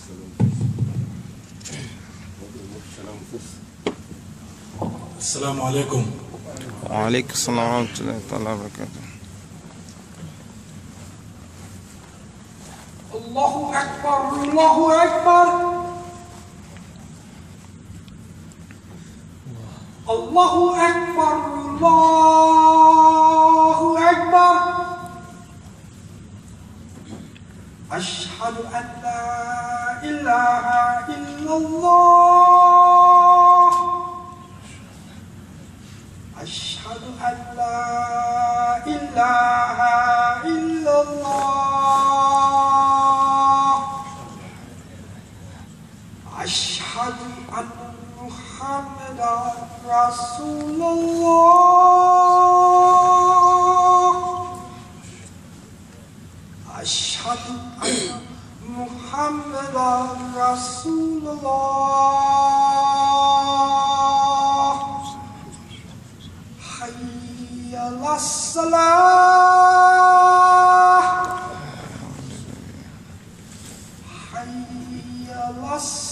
السلام عليكم. وعليكم السلام ورحمة الله وبركاته. الله أكبر الله أكبر الله أكبر الله أكبر. أشهد أن لا إله إلا الله. أشهد أن لا إله إلا الله. أشهد أن محمدا رسول الله. أشهد أن محمدا رسول الله. حي على الصلاة. حي على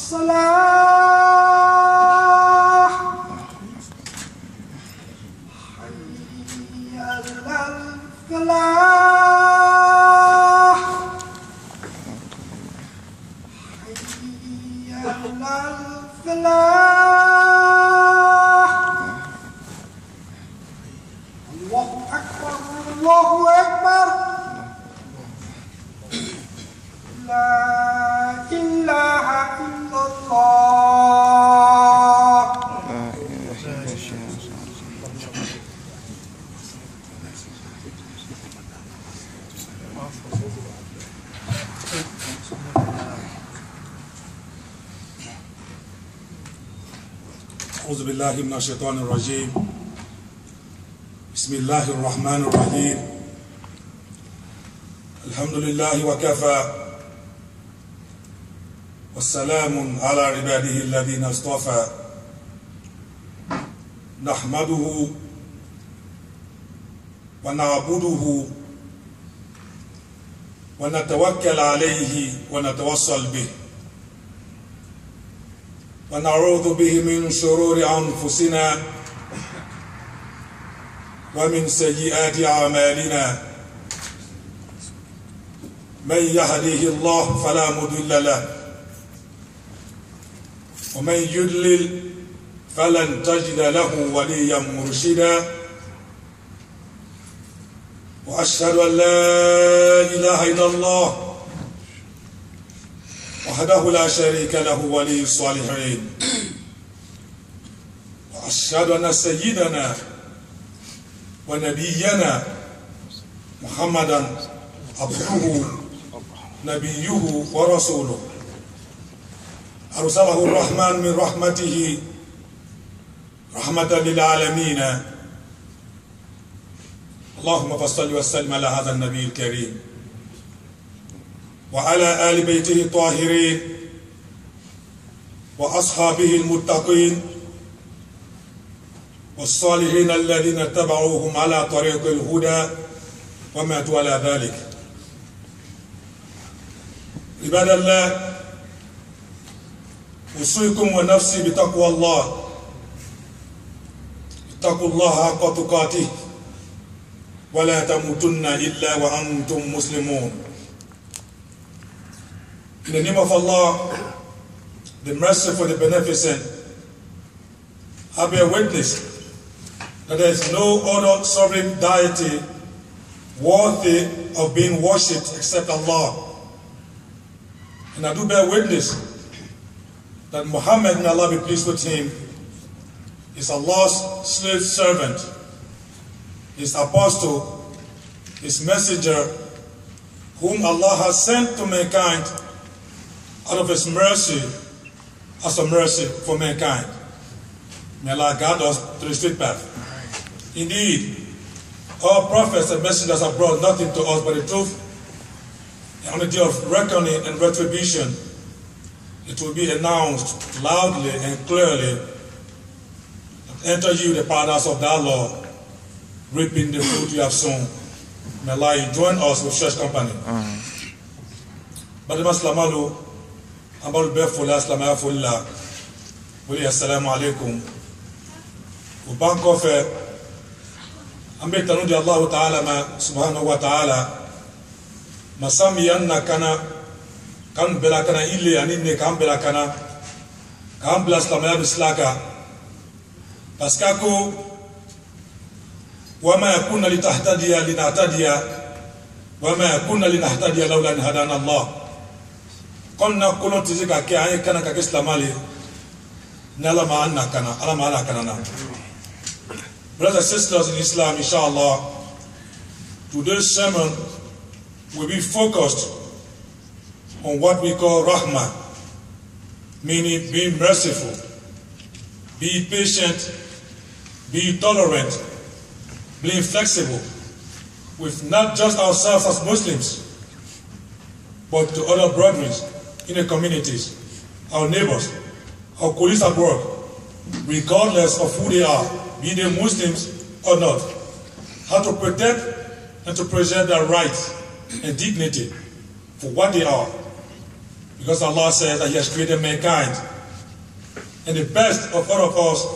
الصلاة. حي على الفلاح. حي على الفلاح. الله أكبر الله أكبر. لا إله إلا الله. أعوذ بالله من الشيطان الرجيم. بسم الله الرحمن الرحيم. الحمد لله وكفى والسلام على عباده الذين اصطفى. نحمده ونعبده ونتوكل عليه ونتوصل به ونعوذ به من شرور أنفسنا ومن سيئات أعمالنا. من يهده الله فلا مضل له ومن يضلل فلن تجد له وليا مرشدا. وأشهد أن لا إله إلا الله وحده لا شريك له ولي الصالحين. وأشهد أن سيدنا ونبينا محمدا عبده نبيه ورسوله أرسله الرحمن من رحمته رحمة للعالمين. اللهم صل وسلم على هذا النبي الكريم وعلى آل بيته الطاهرين وأصحابه المتقين والصالحين الذين اتبعوهم على طريق الهدى وماتوا على ذلك. عباد الله، أوصيكم ونفسي بتقوى الله. اتقوا الله حق تقاته ولا تموتن إلا وأنتم مسلمون. In the name of Allah, the merciful, the beneficent, I bear witness that there is no other sovereign deity worthy of being worshipped except Allah. And I do bear witness that Muhammad, may Allah be pleased with him, is Allah's slave servant, his apostle, his messenger, whom Allah has sent to mankind out of his mercy as a mercy for mankind. May Allah guide us to the straight path. Indeed, all prophets and messengers have brought nothing to us but the truth. And on the day of reckoning and retribution, it will be announced loudly and clearly, enter you the paradise of thy Lord, reaping the fruit you have sown. May Allah join us with church company. But the Maslamalu, Amal Befola Slama Fola. Wali assalamu alaikum. Ubankofe. Ambe tanuji Allah Ta'ala ma subhanahu wa ta'ala. Masami yanna kana kan bela kana ile anine kan bela kana kan bela Slama ya bislaka. Paskako wama yakuna litahtadiya linahtadiya wama yakuna linahtadiya lawla an hadana Allah. Konna kulon tizika ke ay kana ka islamali nala ma anna kana ala ma ala kana na. Brothers and sisters in Islam, inshallah, today's sermon will be focused on what we call rahmah, meaning being merciful, be patient, be tolerant, being flexible with not just ourselves as Muslims, but to other brethren in the communities, our neighbors, our colleagues at work, regardless of who they are, be they Muslims or not. How to protect and to preserve their rights and dignity for what they are. Because Allah says that He has created mankind. And the best of all of us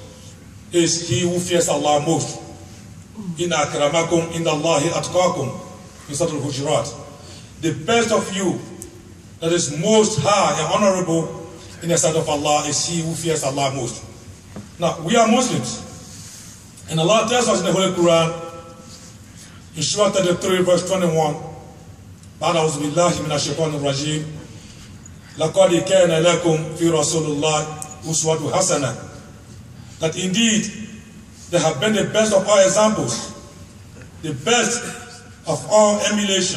is he who fears Allah most. Inna akramakum indallahi atqakum in Surah Al-Hujurat. The best of you that is most high and honorable in the sight of Allah is he who fears Allah most. Now, we are Muslims. And Allah tells us in the Holy Quran, in Surah 33 verse 21, بعد أعوذ بالله من الشيطان الرجيم لقد كان لكم في رسول الله أسوة حسنة. That indeed they have been the best of all examples, the best of all emulation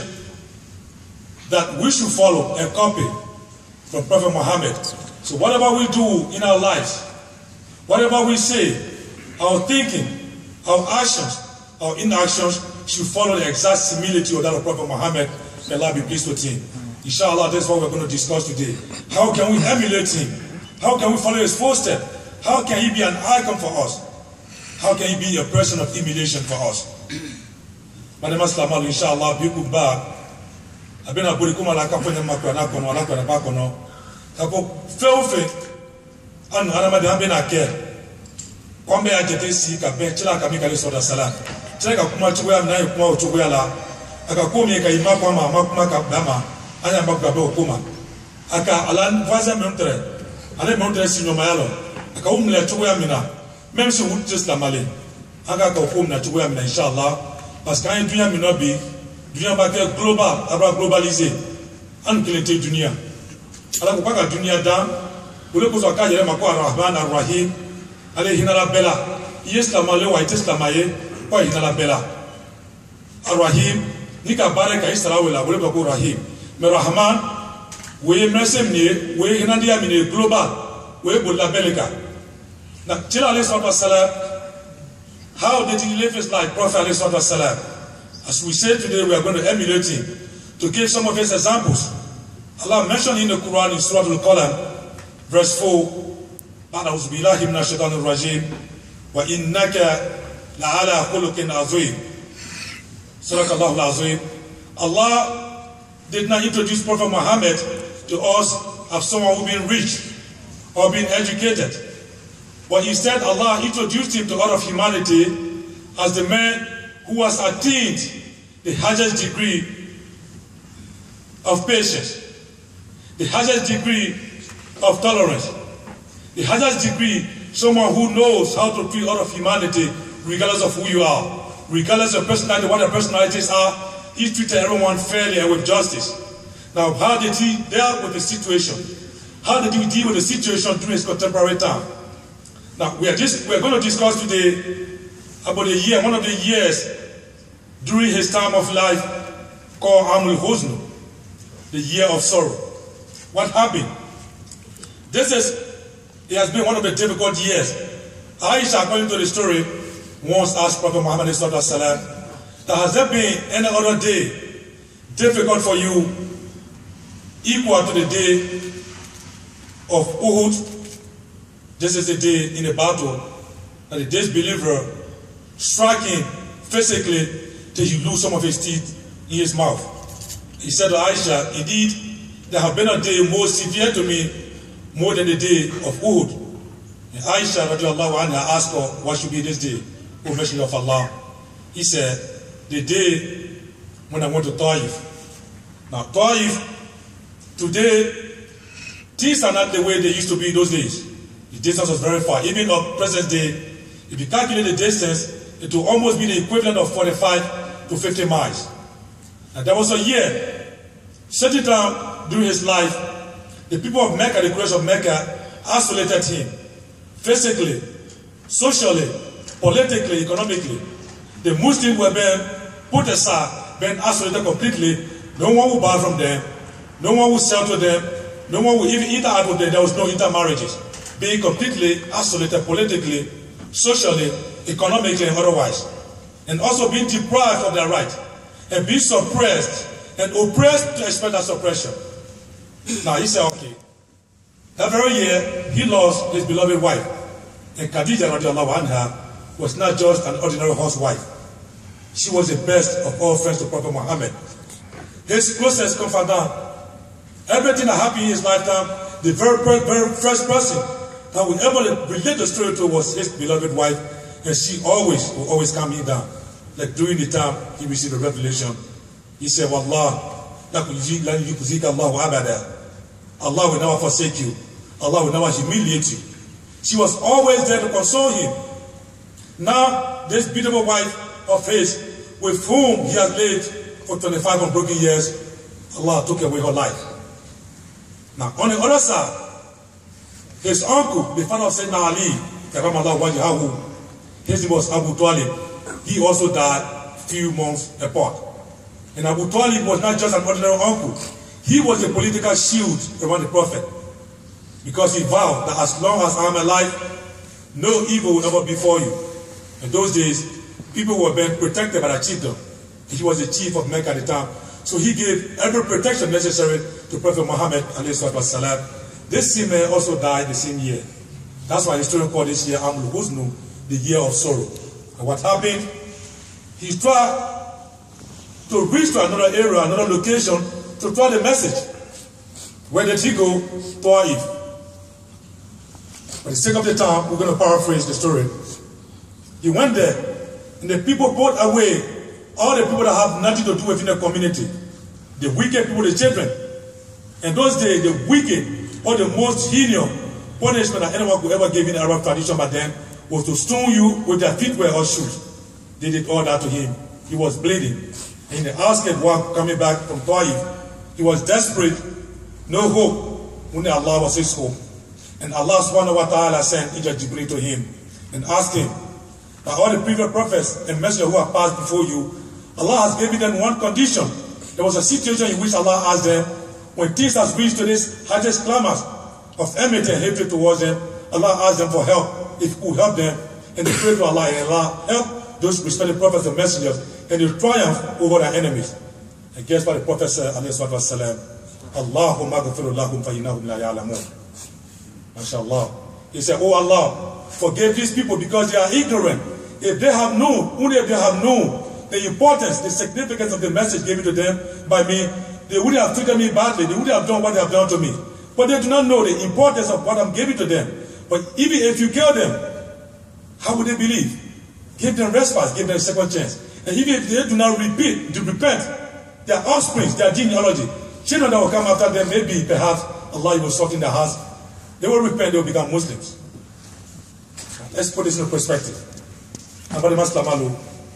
that we should follow and copy from Prophet Muhammad. So whatever we do in our lives, whatever we say, our thinking, our actions, our inactions should follow the exact similitude of that of Prophet Muhammad. May Allah be pleased with him. Inshallah, that's what we're going to discuss today. How can we emulate him? How can we follow his footsteps? How can he be an icon for us? How can he be a person of emulation for us? Madam Aslamal, inshallah, be good back. I've been a burikuma la kaponya makwana kono la kwa ba kono. Kapo feofe an anama de ambena ke. Kwambe ajete si ka be chila ka mikale soda sala. Chila ka kuma chugwa na yi kuma chugwa la. Aka komi ka ima kwa ma kuma ka dama. Anya mbaku be okuma. Aka alan vaza mentre. Ale mentre si nyoma yalo. Aka umle chugwa mina. Même si vous êtes la malé. Aka ka okum na chugwa mina inshallah. Parce que quand dunya mina bi dunia bakɛ global aba globalisé an kelente dunia ala ko ka dunia dan ole ko so ka yɛrɛ ma ko arrahman arrahim ale hinala bɛla islam ale wa islam ye ko hinala bɛla arrahim ni ka bare ka isra wala ole ko rahim mais rahman we mesem ni we hinadia mine global we bolla beleka na tira alayhi salatu how did he live his life? Prophet alayhi salatu. As we say today, we are going to emulate him to give some of his examples. Allah mentioned in the Quran in Surah Al-Qalam, verse 4, أعوذ بالله من الشيطان الرجيم وإنك لعلى خلق عظيم. Surah Al-Azim. Allah did not introduce Prophet Muhammad to us as someone who been rich or been educated. But instead, Allah introduced him to all of humanity as the man who has attained the highest degree of patience, the highest degree of tolerance, the highest degree, someone who knows how to treat all of humanity regardless of who you are, regardless of personality, what their personalities are. He treated everyone fairly and with justice. Now, how did he deal with the situation? How did he deal with the situation during his contemporary time? Now, we're going to discuss today about a year, one of the years during his time of life called Amul Huzn, the year of sorrow. What happened? It has been one of the difficult years. Aisha, according to the story, once asked Prophet Muhammad sallallahu that has there been any other day difficult for you equal to the day of Uhud? This is the day in the battle that the disbeliever struck him physically till he lose some of his teeth in his mouth. He said to Aisha, indeed, there have been a day more severe to me more than the day of Uhud. And Aisha radiallahu anha asked her, what should be this day, O Messenger of Allah? He said, the day when I went to Taif. Now Taif, today, things are not the way they used to be in those days. The distance was very far. Even of present day, if you calculate the distance, it will almost be the equivalent of 45 to 50 miles. And there was a year, settled down during his life, the people of Mecca, the Quraysh of Mecca, isolated him. Physically, socially, politically, economically. The Muslims were being put aside, being isolated completely. No one would buy from them. No one would sell to them. No one would even interact with them. There was no intermarriages. Being completely isolated politically, socially, economically, and otherwise. And also being deprived of their right. And being suppressed and oppressed to expect that suppression. Now he said, okay. That very year, he lost his beloved wife. And Khadija radiallahu anha was not just an ordinary housewife. She was the best of all friends to Prophet Muhammad. His closest confidant. Everything that happened in his lifetime, the very first person that would ever relate the story to was his beloved wife. And she will always calm him down. Like during the time he received the revelation, he said, Wallah, Allah will never forsake you. Allah will never humiliate you. She was always there to console him. Now, this beautiful wife of his, with whom he has lived for 25 unbroken years, Allah took away her life. Now, on the other side, his uncle, the father of Sayyidina Ali, his name was Abu Talib. He also died a few months apart. And Abu Talib was not just an ordinary uncle. He was a political shield around the Prophet. Because he vowed that as long as I am alive, no evil will ever befall you. In those days, people were being protected by the chieftain. He was the chief of Mecca at the time. So he gave every protection necessary to Prophet Muhammad ﷺ. This same man also died the same year. That's why historians call this year Amul Huznu, the year of sorrow. And what happened? He tried to reach to another area, another location, to try the message. Where did he go? Taif. For the sake of the time, we're going to paraphrase the story. He went there, and the people put away all the people that have nothing to do within the community. The wicked people, the children. In those days, the wicked, or the most heinous punishment that anyone could ever give in Arab tradition back then, was to stone you with their feetwear or shoes. They did all that to him. He was bleeding. In the outskirts, while coming back from Taif, he was desperate, no hope. Only Allah was his hope. And Allah subhanahu wa ta'ala sent Ijaz Jibreel to him and asked him that all the previous prophets and messengers who have passed before you, Allah has given them one condition. There was a situation in which Allah asked them, when things has reached to this highest climax of enmity and hatred towards them, Allah asked them for help, if He could help them, and they prayed to Allah, and Allah helped those respected prophets and messengers, and they triumphed over their enemies. And guess what the Prophet said, alayhi salatu wasalam, Allahumma ghafir lahum fa innahum la ya'lamun. MashaAllah. He said, oh Allah, forgive these people because they are ignorant. If they have known, only if they have known the importance, the significance of the message given to them by me, they wouldn't have treated me badly. They wouldn't have done what they have done to me. But they do not know the importance of what I'm giving to them. But even if you kill them, how would they believe? Give them respite, give them a second chance. And even if they do not repent, their offspring, their genealogy, children that will come after them, maybe, perhaps, Allah will soften their hearts. They will repent, they will become Muslims. Let's put this in perspective. Abadi Maslamalu,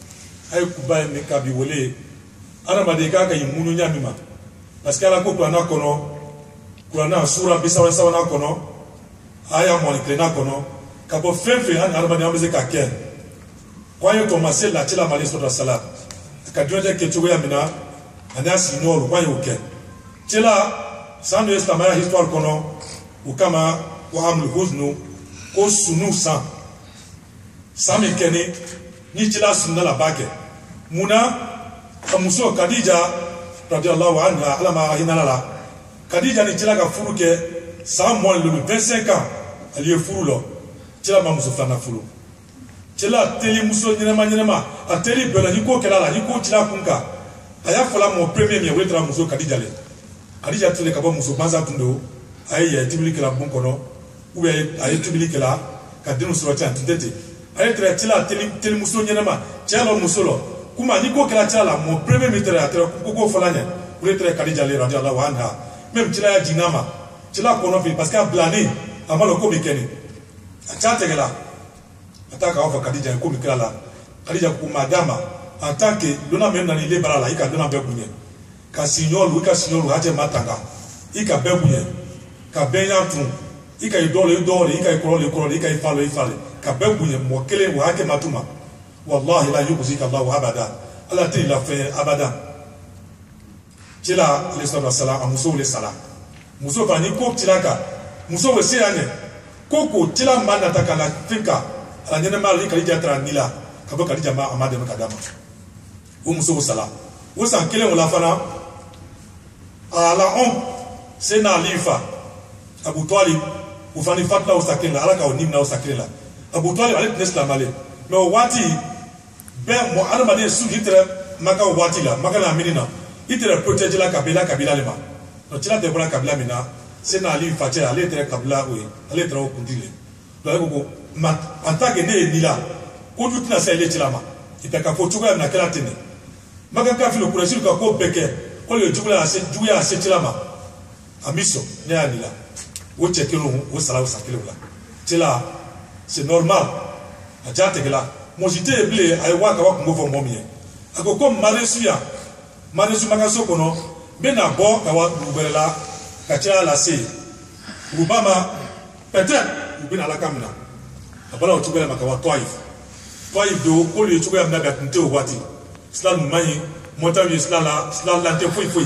I could buy make up wole. Aramadeka ka yimunu nyamima. Parce que la ko plana kono, plana sura bisawa sawana kono, aya mo klena kono, ka bo fefe an aramadi ameze ka ken. Kwa yo tomase la tila mali sura salat. Ka dioje ke tuwe amina, anda sinoro kwa yo ken. Tila sanu islamaya histoire kono, ukama wa amul huznu ko sunu sa. Sami kene ni tila sunna la bake. Muna Kamuso Khadija radiyallahu anha alama hinalala. Khadija ni tila ka furu ke 25 ans ali furu lo. Tila ma muso flana furu. Tila teli muso nyema ateli bela ni ko kelala ni ko tila kunka. Aya fola mo premier mi wetra muso Khadija le. Khadija tele ka bɔ muso banza tun do a ye tibili kɛla bon kɔnɔ ou bien a ye tibili kɛla ka denw sɔrɔ ten tun tɛ ten a ye tɛrɛ tila teli muso ɲɛnama cɛ lɔ muso lɔ kuma ni ko kɛra cɛ la mon premier mi tɛrɛ a tɛrɛ ko fɔla ɲɛ o de tɛrɛ Khadija le radiyallahu anha même cila ya jiginna ma cila kɔnɔ fɛ parce que a bilani a ma lɔ ko bɛ kɛ nin a ca tɛgɛla a taa k'a fɔ Khadija ye ko min kɛra la Khadija ko madama en tant que donna min nana ile bara la i ka donna bɛɛ bonya ka signolu ka signolu haje matanga i ka bɛɛ bonya ka bɛɛ ya tun i ka i dɔle i ka i kɔrɔle i ka i fale ka bɛɛ bonya mɔgɔ kelen o hakɛ matuma wallahi la yukhzika Allahu abada ala tɛ la fɛ abada cila alayhi salatu wassalam a musow le sala muso fana ni ko cila kan muso bɛ se yan ɲɛ ko cila ma nata ka na fɛn kan ala ɲɛnɛma la i Khadija taara ni la ka bɔ Khadija ma a ma dɛmɛ ka d'a ma o muso bɛ sala o san kelen o la fana ala sen na ali fa Abu Talib o fana fatila o sakelen la ala ka o nimina o sakelen la Abu Talib ale tun ye silamɛ mais o waati bɛɛ mɔ adamaden su i tɛrɛ maka o waati la maka na mini na i tɛrɛ protège la kabila le ma donc cila tɛ bɔra kabila min na sen na ali fa cɛ ale tɛrɛ kabila o ye ale tɛrɛ o kuntigi le donc ale ko en tant que ne ye ni la kojugu tɛna se ile cila ma i tɛ ka fɔ cogoya min na kɛra ten de maka kafiri Kurɛsiw ka ko bɛɛ kɛ ko le juguya a se cila ma a mi sɔn ne y'a ni la o cɛ kelen o sala o san kelen la cila c'est normal a ja tɛgɛla mɔgɔ si tɛ yen bilen a ye waa ka wa kungo fɔ mɔgɔ min ye a ko komi marisu yan marisu ma ka so kɔnɔ n bɛna bɔ ka wa dugu wɛrɛ la ka caya lase yen u ba ma peut-être u bɛna ala ka minɛ a bɔra o cogoya ma ka wa Tɔyif do k'olu ye cogoya min na bi a tun tɛ o waati silamu man ɲi mɔtaw ye silalan tɛ foyi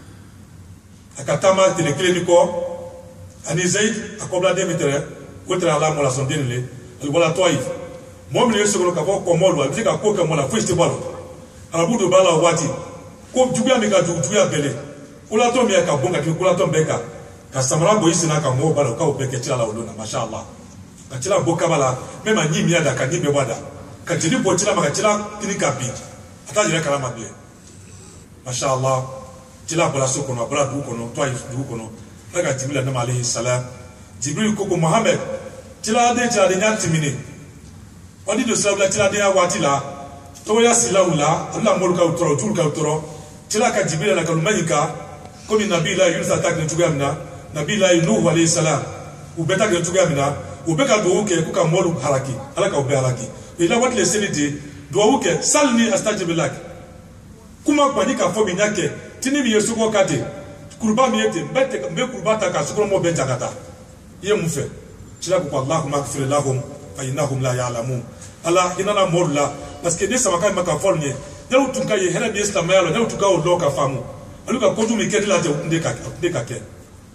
a ka taama tile kelen ni kɔ ani Zayid a kɔbiladen min tɛrɛ o tɛrɛ ala mɔlasɔnden le ale bɔra Tɔyif mɔgɔ minnu ye sokɔnɔ ka fɔ kɔmɔ don a bɛ se ka ko kɛ mɔ la foyi tɛ bɔ a la arabu dɔ b'a la o waati ko juguya min ka jugu juguya bɛɛ kolatɔ min ye ka bon ka tɛmɛ kolatɔ bɛɛ kan ka samara bɔ i senna ka mɔgɔw b'a la o k'o bɛɛ kɛ cila la o don na masha Allah ka cila bɔ kaba la même a ɲi min y'a da ka ɲi bɛɛ bɔ a da ka jeli bɔ cila ma ka cila kini ka bin a t'a yɛrɛ kalama bilen masha Allah cila bɔra so kɔnɔ a bɔra dugu kɔnɔ Tɔyif dugu kɔnɔ ala ka Jibril nama alayhi salam Jibril ko Muhammad ciladen y'a timine wadi do sirabila ciladen ya waati la tɔgɔya sila u la ala mɔlu ka tɔrɔ juru ka tɔrɔ cila ka Jibril la ka luma ɲika komi Nabilahi Yunusa ta kɛ cogoya min na Nabilahi Nuhu alayhi salam u bɛɛ ta kɛ cogoya min na u bɛ ka dugawu kɛ k'u ka mɔlu halaki ala k'u bɛɛ halaki i la waati le seli ten dugawu kɛ salni astajib lak kuma kɔni ka fɔ min y'a kɛ tini min ye sokɔ ka ten kuruba min ye ten n bɛ kuruba ta ka sokɔnɔmɔgɔw bɛɛ ja ka taa i ye mun fɛ cila ko Allahumma ighfir lahum fa innahum la ya'lamun ala hinɛ na mɔlu la parce que ne samaka ma ka fɔ nin ye n'aw tun ka ye hɛrɛ min ye silamɛya la n'aw tun ka o dɔn ka faamu olu ka kojugu min kɛ ne la ten o tun tɛ ka kɛ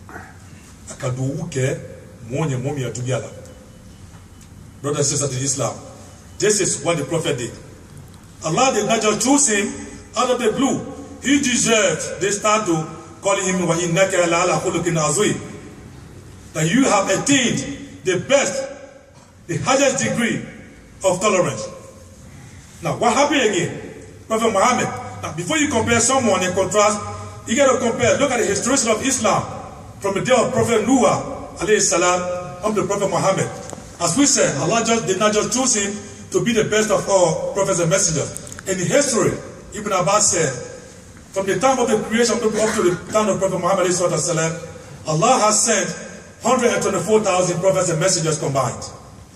a ka dugawu kɛ mɔgɔ ɲɛ mɔgɔ min ya juguya la brothers and sisters in Islam, this is what the prophet did. Allah did not just choose him out of the blue. He deserved. They start to calling him وَإِنَّكَ لَعَلَى خُلُقٍ عَظِيمٍ, that you have attained the best, the highest degree of tolerance. Now, what happened again? Prophet Muhammad. Now, before you compare someone and contrast, you got to compare. Look at the history of Islam from the day of Prophet Noah alayhi salam up to Prophet Muhammad. As we said, Allah did not just choose him to be the best of all prophets and messengers. In history, Ibn Abbas said, from the time of the creation up to the time of Prophet Muhammad alayhi salam, Allah has sent 124,000 prophets and messengers combined.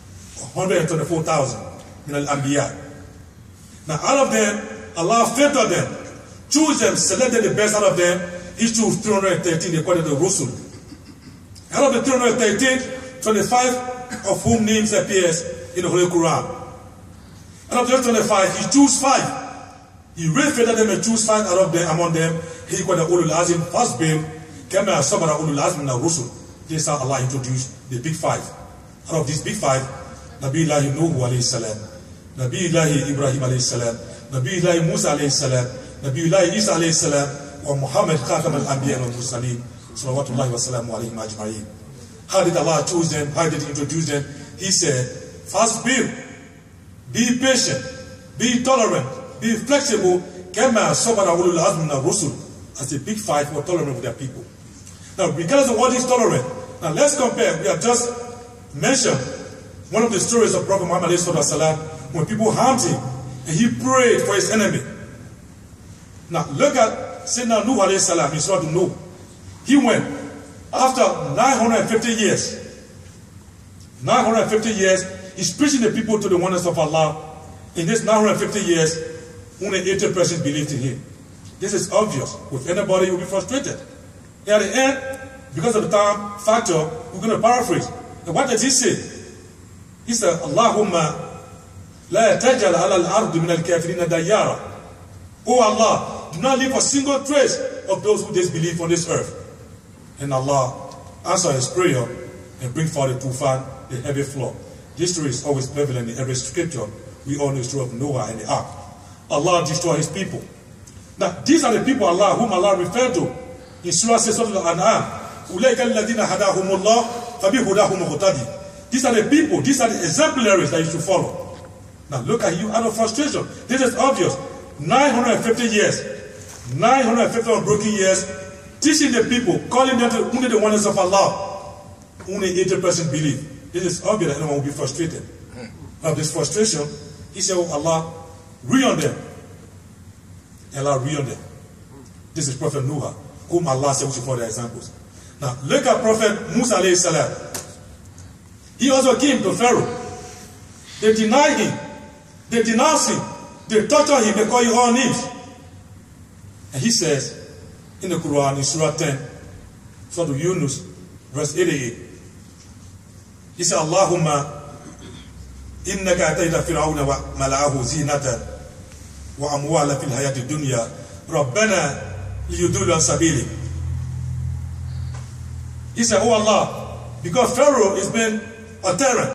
124,000 in al-Anbiya. Now out of them, Allah filtered them, chose them, selected the best out of them. He chose 313 according to the Rusul. Out of the 313, 25 of whom names appears in the Holy Quran. Out of the 25, he chose 5. He really filtered them and chose 5 out of them. Among them, he called the Ulul Azim first being Kama Sabara Ulul Azim na Rusul. This is how Allah introduced the big 5. Out of these big 5, Nabiullahi Nuhu alayhi salam, Nabiullahi Ibrahim alayhi salam, Nabiullahi Musa alayhi salam, Nabiullahi Isa alayhi salam, wa Muhammad Khatam al-Anbiya wal Mursaleen, salawatullahi wa salamu alayhim ajma'in. How did Allah choose them? How did He introduce them? He said, first be patient, be tolerant, be flexible, kama sabara ulul azmi na rusul. as a big fight for tolerance with their people. Now, regardless of what is tolerant, now let's compare. We have just mentioned one of the stories of Prophet Muhammad when people harmed him and he prayed for his enemy. Now, look at Sayyidina Nuh alayhi salam in Surah Nuh. He went after 950 years. 950 years, he's preaching the people to the oneness of Allah. In this 950 years, only 80% believed in him. This is obvious. With anybody, you'll be frustrated. And at the end, because of the time factor, we're going to paraphrase. And what does he say? He said, Allahumma la tajal ala al-ardu min al-kafirina dayyara. Oh Allah, do not leave a single trace of those who disbelieve on this earth. And Allah answered his prayer and bring forth the tufan, the heavy flood. This story is always prevalent in every scripture. We all know the story of Noah and the ark. Allah destroyed his people. Now, these are the people whom Allah referred to in Surah Al-An'am. These are the people, these are the exemplaries that you should follow. Now look at you out of frustration. This is obvious. 950 years, 950 unbroken years, teaching the people, calling them to only the oneness of Allah. Only 80% believe. This is obvious that anyone will be frustrated. Of this frustration, he said, oh Allah, re-on them. Allah re-on them. This is Prophet Noah, whom Allah said we should follow their examples. Now look at Prophet Musa alayhi salam. He also came to Pharaoh. They denied him. They denounced him. They tortured him. They call him all names. And he says in the Quran, in Surah 10, Surah Yunus, verse 88, he said, Allahumma innaka atayta fir'auna wa mala'ahu zinatan wa amwala fil hayati dunya rabbana liyudullu an sabili. He said, oh Allah, because Pharaoh has been a tyrant,